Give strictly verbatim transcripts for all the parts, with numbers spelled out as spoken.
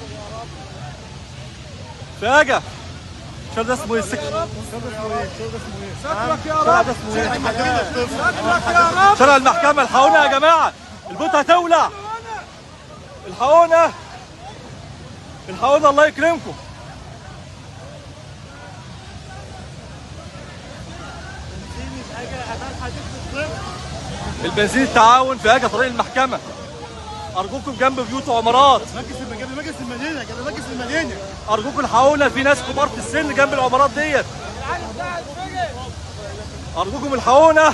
فاجة الشارع ده اسمه ايه؟ السكة الشارع ده اسمه ايه؟ الشارع ده اسمه ايه؟ شكلك يا الشارع رب، ده اسمه ايه؟ شكلك يا رب. شارع المحكمة. الحقونا يا جماعة، البوت هتولع. الحقونا الحقونا الله يكرمكم. البنزين التعاون في هاجة طريق المحكمة. أرجوكم جنب بيوت وعمارات. مجلس المدينة مجلس المدينة كده مجلس المدينة. أرجوكم الحقونا، في ناس كبار في السن جنب العمارات ديت. أرجوكم الحقونا.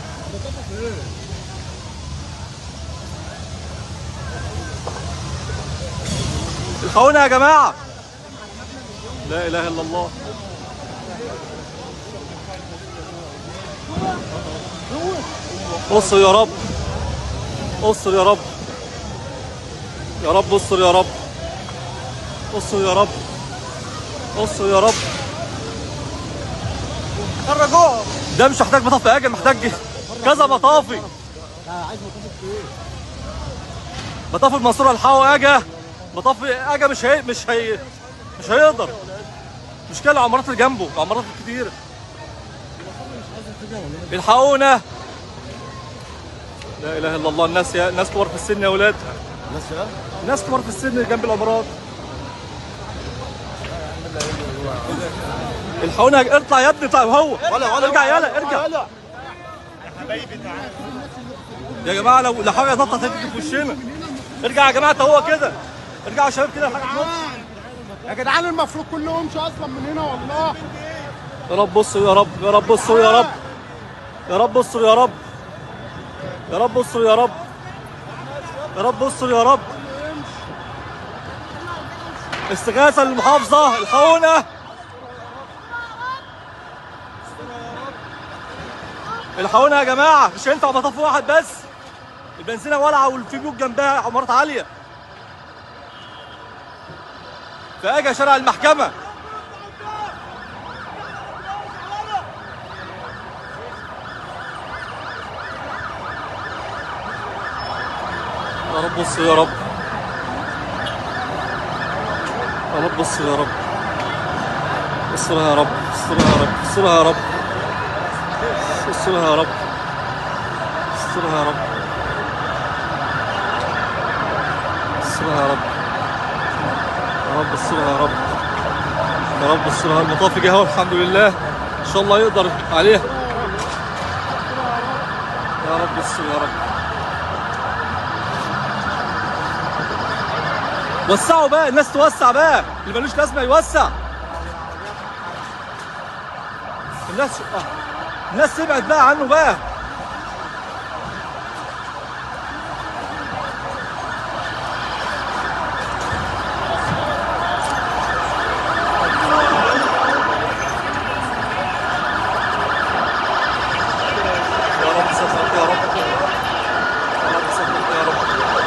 الحقونا يا جماعة. لا إله إلا الله. استر يا رب، استر يا رب، يا رب استر يا رب، استر يا رب، استر يا رب. خرجوهم. ده مش محتاج مطاف يا اجل، محتاج كذا مطافي. عايز مطافي ايه؟ مطاف المنصورة الحقوا اجا. مطاف اجا مش هي مش هي مش هيقدر. مشكلة العمارات اللي جنبه، العمارات الكتيرة. الحقونا. لا اله الا الله. الناس يا ناس كبار في السن يا ولاد. ناس ايه؟ ناس كبار في السن جنب العمارات. الحقونا. اطلع يا ابني، اطلع هو. ولا ولا ارجع يلا ارجع ولا. يا جماعه، لو لو حاجه نطت هتيجي في وشنا. ارجع يا جماعه، هو كده. ارجعوا يا شباب كده. حاجه تنط. يا جدعان المفروض كله يمشي اصلا من هنا والله. يا رب بصوا يا رب، يا رب بصوا يا رب، يا رب بصوا يا رب، يا رب بصوا يا رب، يا رب بصوا يا رب. استغاثه للمحافظه. الحقونا. الحقونا يا جماعه، مش هينفع مطاف واحد بس. البنزينه ولعه وفي بيوت جنبها عمارات عاليه. فاجا شارع المحكمه. يا رب بص يا رب، يا رب بص يا رب، استرها يا رب، استرها يا رب، استرها يا رب، استرها يا رب، استرها يا رب، استرها يا رب، يا رب استرها يا رب، يا رب استرها. المطاف جه اهو الحمد لله، ان شاء الله يقدر عليها. يا رب استر يا رب. وسعوا بقى، الناس توسع بقى، اللي ملوش لازمه يوسع. الناس اه الناس تبعد بقى عنه بقى. يا رب سترك يا رب، يا رب سترك يا رب،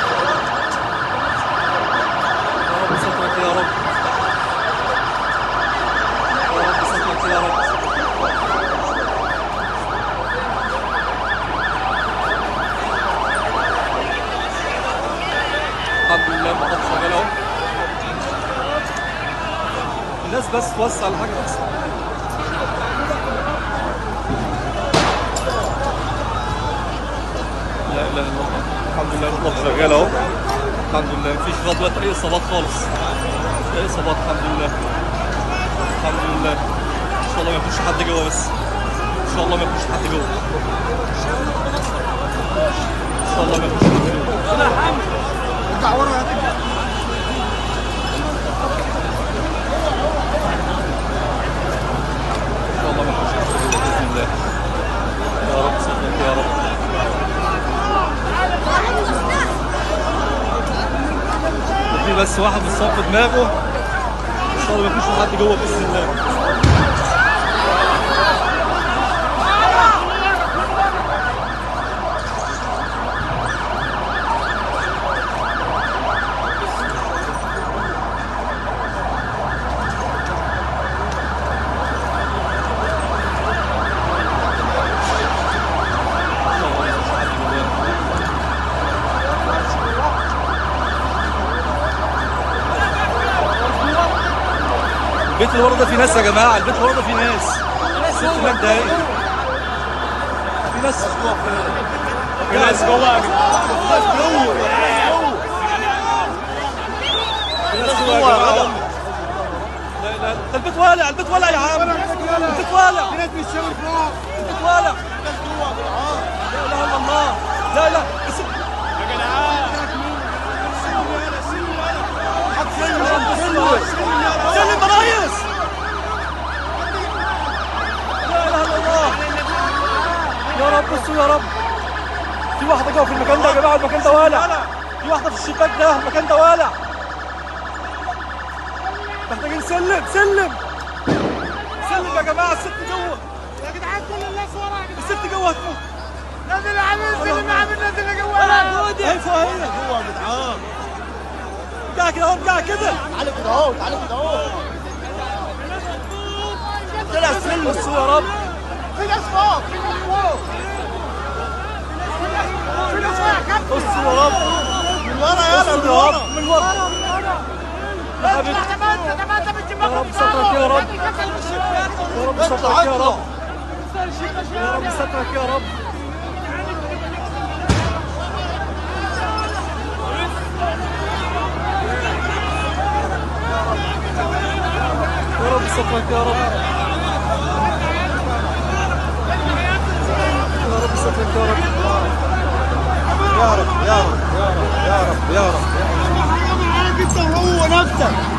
يا رب سترك يا رب، يا رب سترك يا رب. الحمد لله المطاف شغال اهو. الناس بس توسع الحاجه بس. لا اله الا الله. الحمد لله المطاف شغال اهو. الحمد لله مفيش لغايه دلوقتي اي اصابات خالص. اي اصابات الحمد لله. الحمد لله. ان شاء الله ما يكونش حد جوه بس. ان شاء الله ما يكونش حد جوه. ان شاء الله ما يكونش حد جوه. ارجع ورا يا تيجي. ان شاء الله ما يكونش حد جوه باذن الله. يا رب سترك يا رب. في بس واحد مصاب في دماغه، ان شاء الله ما يكونش حد جوه باذن الله. البيت اللي ورا ده في ناس يا جماعه، البيت اللي ورا ده في ناس. ست هناك دقايق في ناس في ناس جوه في ناس جوه في ناس جوه يا جماعه. لا لا ده البيت والع، البيت والع يا عم، البيت والع، في ناس بتشاور فوق. البيت والع. لا اله الا الله. لا لا بس يا جدعان سلم برايس. لا اله الا الله. يا رب بصوا يا رب، في واحدة جوه في المكان ده يا جماعة، المكان ده والع. في واحدة في الشباك ده، المكان ده والع. محتاجين سلم سلم سلم يا جماعة، الست جوه يا جدعان كل الناس ورا يا جدعان. الست جوه هتموت. نازل يا عم، نازل يا عم، نازل يا جوه. اهي فوق اهي جوه يا جدعان. ارجع كده اهو، ارجع كده. تعالى كده اهو، تعالى كده اهو. طلع سلم. بصوا يا رب، في ناس فوق، في ناس فوق. في ناس فوق يا كابتن. بصوا يا رب من ورا يلا، من ورا. من ورا يا حبيبي. يا رب سترك يا رب، يا رب سترك يا رب، يا رب سترك يا رب. يا رب سترك يا رب، يا رب سترك يا رب، يا رب يا رب يا رب يا رب يا رب معاك انت وهو نفسك.